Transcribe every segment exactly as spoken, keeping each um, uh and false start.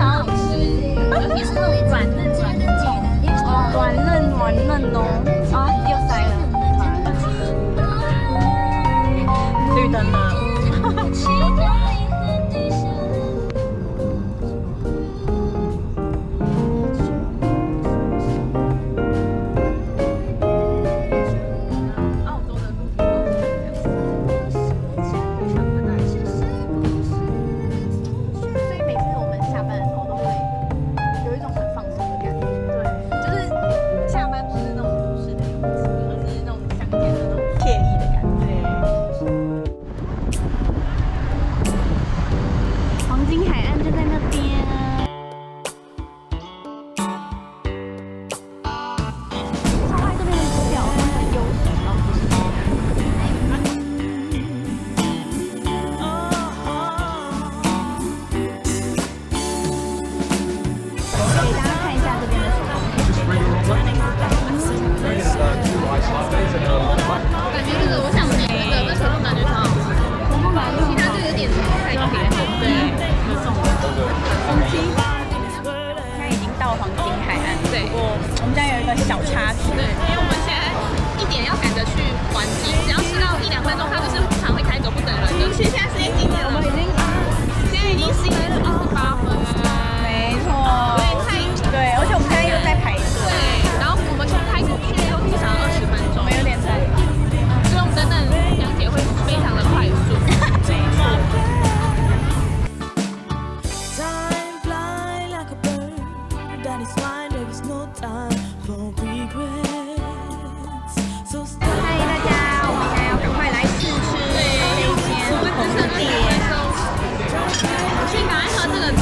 超好吃，尤其是那种软嫩软嫩哦，软嫩软嫩哦，啊，又塞了，绿灯了。 小插曲， 对，因为我们现在一点要赶着去还机，只要迟到一两分钟，他就是通常会开走不等人的。其实现在时间几点了？我们已经现在已经十一点二十八分， 没错， 对，太对，而且我们现在又在排队， 对，然后我们从开过去又至少二十分钟， 我们有点累， 所以我们等等讲解会非常的快速，没错。 嗨，大家，我们现在要赶快来试吃这一间红点。 我去赶快喝这个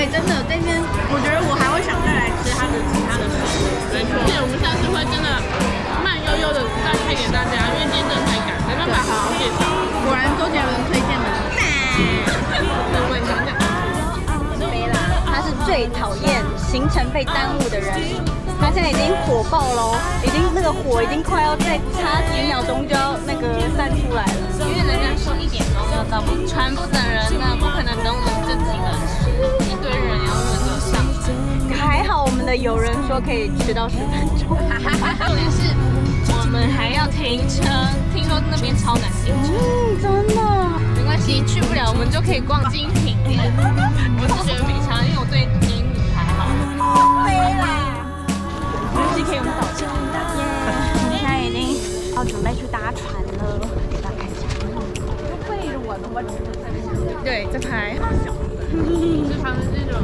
对，真的这边，我觉得我还会想再来吃它的其他的食物。 没错，而且我们下次会真的慢悠悠的再配给大家，因为今天真的太赶，没办法好好介绍。 果然周杰伦推荐的。 我也想讲。 没啦，他是最讨厌行程被耽误的人。他现在已经火爆喽，已经那个火已经快要再差几秒钟就要那个散出来了。 因为人家说一点钟要到，船不等人呢，不可能等我们这几个人，一堆人要轮流上。 还好我们的友人说可以迟到十分钟。 重点是我们还要停车，听说那边超难停车。 嗯，真的。 没关系，去不了我们就可以逛精品店。我是觉得没差，因为我对精品还好。 飞啦！可以我们早上，耶！我们现在已经要准备去搭船了，给大家看一下。背着我的我对，在拍。就他们这种，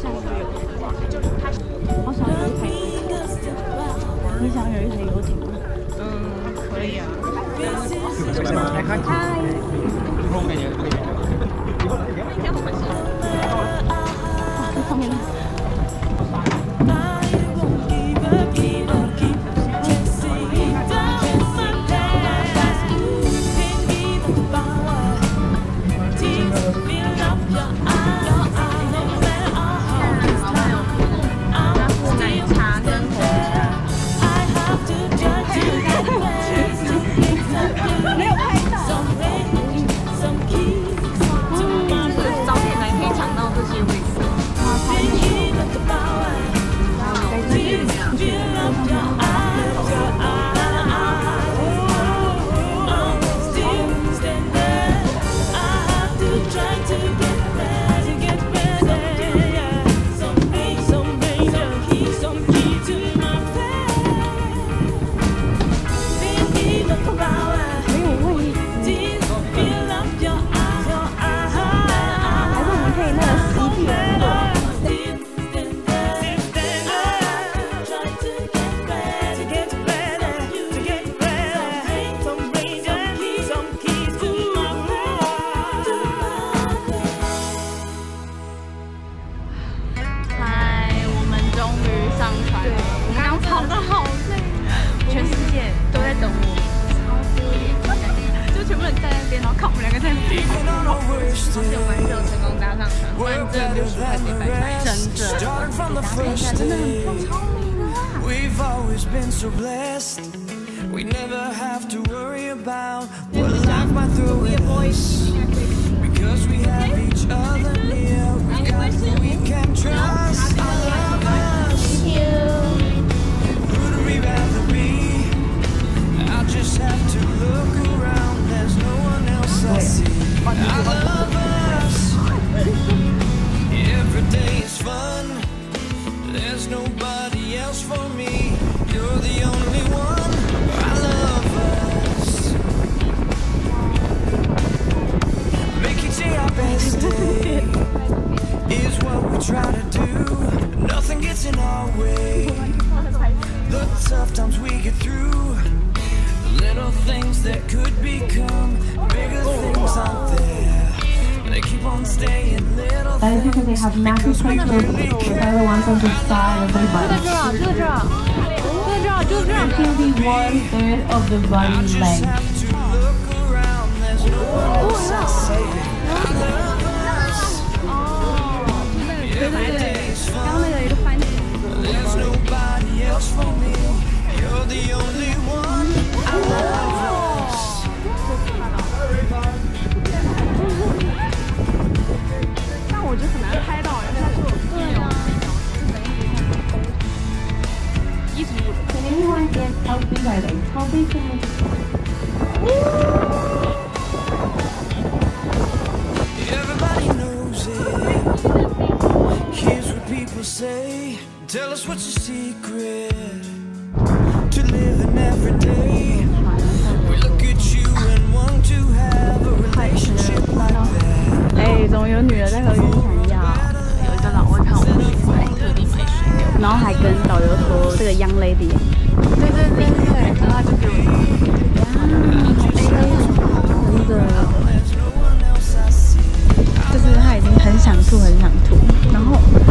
好想有一台游艇，你想有一台游艇吗？ 嗯，可以啊。 嗨。这上面。 We've always been so blessed. We never have to worry about what life might throw at us. Because we have each other near. We got who we can trust. I love us. Who'd we rather be? I just have to look around. There's no one else I see. I love us. Every day is fun. There's nobody else for me. You're the only one. I love us. Make each day our best day is what we try to do. Nothing gets in our way. The tough times we get through. Little things that could become bigger things out there. They keep on staying little That is because they have massive pictures with other ones on the side of their body. It can be one third of the body length. There's nobody else for me. You're the only one. I love us. 但我觉得很难拍到，因为它做对啊，一组 Can anyone guess how big are they? How big can they be? Everybody knows it. Here's what people say. Tell us what's your secret to living every day. We look at you and want to have a relationship like that. 哎，怎么有女的在喝晕船药？有一个老外看我们去买，特地买水给我，然后还跟导游说这个 young lady。对对对对，然后他就给我。真的，就是他已经很想吐，很想吐，然后。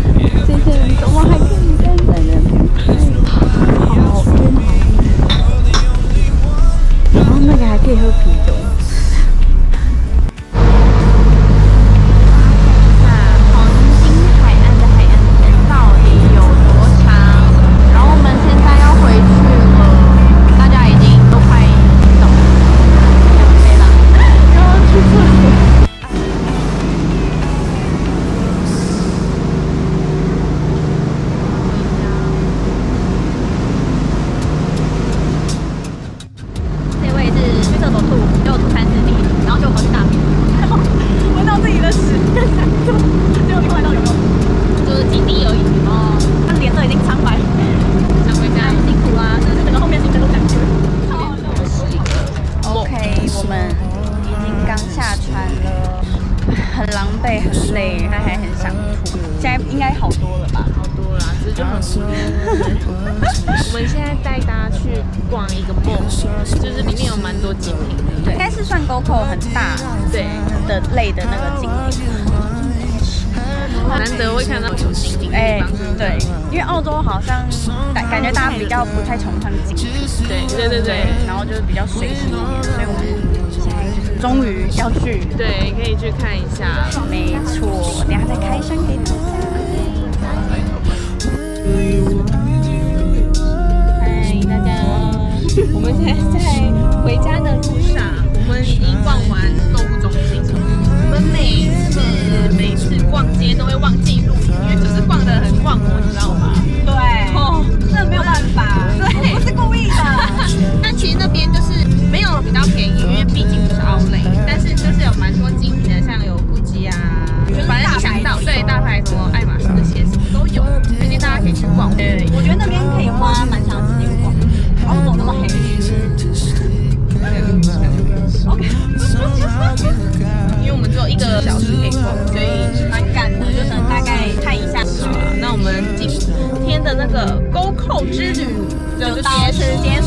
该应该好多了吧？ 好多啦，只是就很无聊。我们现在带大家去逛一个 mall， 就是里面有蛮多精品的， 对，应该是算 GoCo 很大对的类的那个精品。 难得会看到有精品的地方。 对，因为澳洲好像感感觉大家比较不太崇尚精品， 对对对对， 然后就是比较随性一点，所以我们现在就是终于要去， 对，可以去看一下。 没错，等一下再开箱给大家。嗨，大家， 我们现在在回家的路上，我们已经逛完购物中心。我们每次每次逛街都会忘记录影，因为就是逛得很忘我，你知道吗？ 对，哦，这没有办法， 对， 不是故意的。 但其实那边就是没有比较便宜，因为毕竟不是奥莱，但是就是有蛮多精品的，像有 GUCCI 啊，反正你想到对大牌什么爱马仕的鞋什么都有，推荐大家可以去逛。对， 我觉得那边可以花蛮长时间逛，澳洲那么黑。OK， 因为我们只有一个小时可以逛，所以蛮赶的，就能大概看一下。 好了，那我们今天的那个GoCo之旅就就到此结束。